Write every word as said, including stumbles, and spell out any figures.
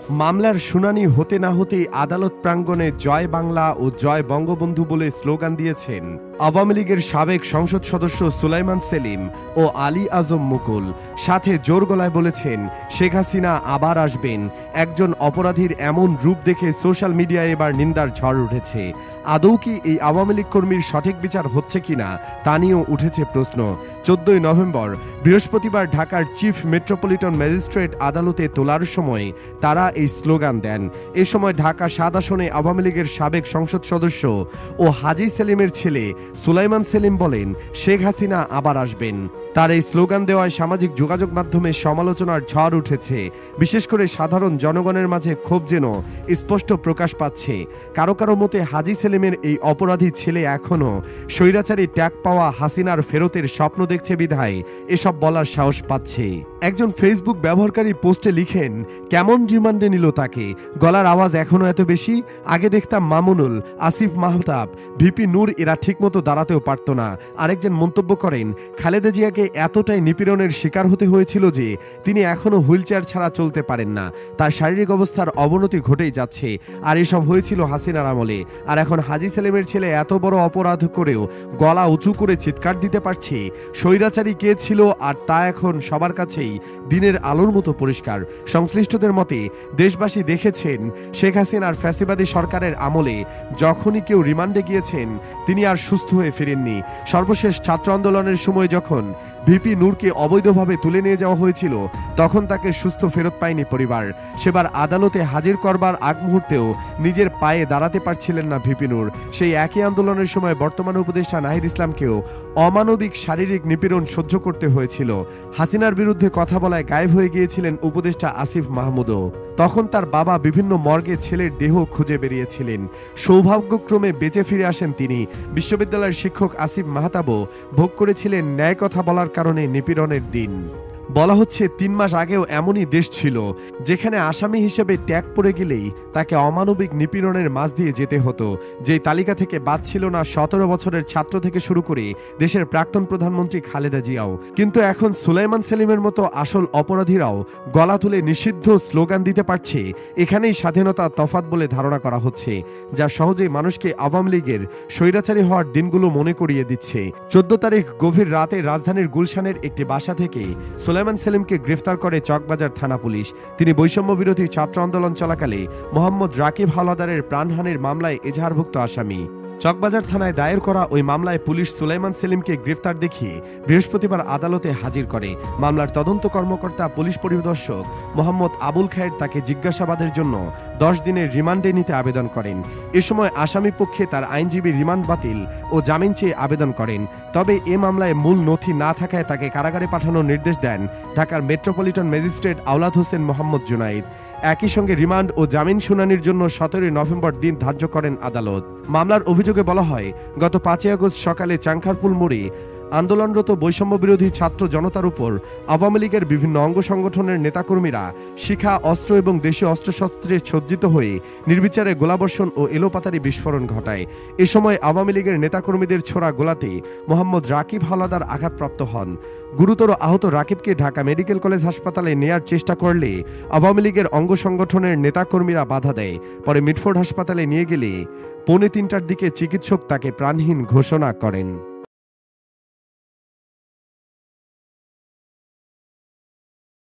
মামলার শুনানি হতে না হতেই আদালত প্রাঙ্গণে জয় বাংলা ও জয় বঙ্গবন্ধু বলে স্লোগান দিয়েছেন আওয়ামী লীগের সাবেক সংসদ সদস্য সুলাইমান সেলিম ও আলী আজম মুকুল। সাথে জোর গলায় বলেছেন, শেখ হাসিনা আবার আসবেন। একজন অপরাধীর এমন রূপ দেখে সোশ্যাল মিডিয়ায় এবার নিন্দার ঝড় উঠেছে। আদৌ কি এই আওয়ামী লীগ কর্মীর সঠিক বিচার হচ্ছে কিনা তা নিয়েও উঠেছে প্রশ্ন। চোদ্দই নভেম্বর বৃহস্পতিবার ঢাকার চিফ মেট্রোপলিটন ম্যাজিস্ট্রেট আদালতে তোলার সময় তারা এই স্লোগান দেন। এ সময় ঢাকা সাত আসনে আওয়ামী লীগের সাবেক সংসদ সদস্য ও হাজী সেলিমের ছেলে সুলাইমান সেলিম বলেন, শেখ হাসিনা আবার আসবেন। তার এই স্লোগান দেওয়ায় সামাজিক যোগাযোগ মাধ্যমে সমালোচনার ঝড় উঠেছে। বিশেষ করে সাধারণ জনগণের মাঝে ক্ষোভ যেন স্পষ্ট প্রকাশ পাচ্ছে। কারো কারো মতে হাজী সেলিমের এই অপরাধী ছেলে এখনও স্বৈরাচারী ট্যাগ পাওয়া হাসিনার ফেরতের স্বপ্ন দেখছে বিধায় এসব বলার সাহস পাচ্ছে। একজন ফেসবুক ব্যবহারকারী পোস্টে লিখেন, কেমন রিমান্ডে নিল তাকে, গলার আওয়াজ এখনো এত বেশি। আগে দেখতাম মামুনুল, আসিফ মাহতাব, ভিপি নূর এরা ঠিকমতো দাঁড়াতেও পারত না। আরেকজন মন্তব্য করেন, খালেদা জিয়াকে এতটাই নিপীড়নের শিকার হতে হয়েছিল যে তিনি এখনো হুইলচেয়ার ছাড়া চলতে পারেন না। তার শারীরিক অবস্থার অবনতি ঘটেই যাচ্ছে। আর এসব হয়েছিল হাসিনার আমলে। আর এখন হাজী সেলিমের ছেলে এত বড় অপরাধ করেও গলা উঁচু করে চিৎকার দিতে পারছে। স্বৈরাচারী কে ছিল আর তা এখন সবার কাছেই দিনের আলোর মতো পরিষ্কার। সংশ্লিষ্টদের মতে দেশবাসী দেখেছেন, শেখ হাসিনার ফ্যাসিবাদী সরকারের আমলে যখনই কেউ রিমান্ডে গিয়েছেন তিনি আর সুস্থ হয়ে ফিরেননি। সর্বশেষ ছাত্র আন্দোলনের সময় যখন ভিপি নূরকে অবৈধভাবে তুলে নিয়ে যাওয়া হয়েছিল তখন তাকে সুস্থ ফেরত পায়নি পরিবার। সেবার আদালতে হাজির করবার আগ মুহূর্তেও নিজের পায়ে দাঁড়াতে পারছিলেন না ভিপি নূর। সেই একই আন্দোলনের সময় বর্তমান উপদেষ্টা নাহিদ ইসলামকেও অমানবিক শারীরিক নিপীড়ন সহ্য করতে হয়েছিল। হাসিনার বিরুদ্ধে কথা বলায় গায়েব হয়ে গিয়েছিলেন উপদেষ্টা আসিফ মাহমুদও। তখন তার বাবা বিভিন্ন মর্গে ছেলের দেহ খুঁজে বেরিয়েছিলেন। সৌভাগ্যক্রমে বেঁচে ফিরে আসেন তিনি। বিশ্ববিদ্যালয়ের শিক্ষক আসিফ মাহতাবও ভোগ করেছিলেন ন্যায় কথা বলার কারণে নিপীড়নের দিন। বলা হচ্ছে তিন মাস আগেও এমনই দেশ ছিল যেখানে আসামি হিসেবে ট্যাগ পড়ে গেলেই তাকে অমানবিক নিপীড়নের মাঝ দিয়ে যেতে হতো। যেই তালিকা থেকে বাদ ছিল না সতেরো বছরের ছাত্র থেকে শুরু করে দেশের প্রাক্তন প্রধানমন্ত্রী খালেদা জিয়াও। কিন্তু এখন সুলাইমান সেলিমের মতো আসল অপরাধীরাও গলা তুলে নিষিদ্ধ স্লোগান দিতে পারছে। এখানেই স্বাধীনতা তফাৎ বলে ধারণা করা হচ্ছে, যা সহজেই মানুষকে আওয়ামী লীগের স্বৈরাচারী হওয়ার দিনগুলো মনে করিয়ে দিচ্ছে। চোদ্দ তারিখ গভীর রাতে রাজধানীর গুলশানের একটি বাসা থেকে সুলাইমান সেলিমকে গ্রেফতার করে চকবাজার থানা পুলিশ। তিনি বৈষম্য বিরোধী ছাত্র আন্দোলন চলাকালে মোহাম্মদ রাকিব হাওলাদারের প্রাণহানির মামলায় এজাহারভুক্ত আসামি। চকবাজার থানায় দায়ের করা ওই মামলায় পুলিশ সুলাইমান সেলিমকে গ্রেফতার দেখিয়ে বৃহস্পতিবার আদালতে হাজির করে। মামলার তদন্ত কর্মকর্তা পুলিশ পরিদর্শক মোহাম্মদ আবুল খায়ের তাকে জিজ্ঞাসাবাদের জন্য দশ দিনের রিমান্ডে নিতে আবেদন করেন। এ সময় আসামি পক্ষে তার আইনজীবী রিমান্ড বাতিল ও জামিন চেয়ে আবেদন করেন। তবে এ মামলায় মূল নথি না থাকায় তাকে কারাগারে পাঠানোর নির্দেশ দেন ঢাকার মেট্রোপলিটন ম্যাজিস্ট্রেট আওলাদ হোসেন মোহাম্মদ জুনাইদ। একই সঙ্গে রিমান্ড ও জামিন শুনানির জন্য সতেরোই নভেম্বর দিন ধার্য করেন আদালত। মামলার অভিযোগে বলা হয়, গত পাঁচই আগস্ট সকালে চাংখারপুল মোড়ে আন্দোলনরত বৈষম্য বিরোধী ছাত্র জনতার উপর আওয়ামী লীগের বিভিন্ন অঙ্গ সংগঠনের নেতাকর্মীরা শিখা, অস্ত্র এবং দেশীয় অস্ত্রশস্ত্রে সজ্জিত হয়ে নির্বিচারে গোলাবর্ষণ ও এলোপাতারি বিস্ফোরণ ঘটায়। এ সময় আওয়ামী লীগের নেতাকর্মীদের ছোড়া গোলাতে মোহাম্মদ রাকিব হাওলাদার আঘাতপ্রাপ্ত হন। গুরুতর আহত রাকিবকে ঢাকা মেডিকেল কলেজ হাসপাতালে নেয়ার চেষ্টা করলে আওয়ামী লীগের অঙ্গ সংগঠনের নেতাকর্মীরা বাধা দেয়। পরে মিটফোর্ড হাসপাতালে নিয়ে গেলে পৌনে তিনটার দিকে চিকিৎসক তাকে প্রাণহীন ঘোষণা করেন।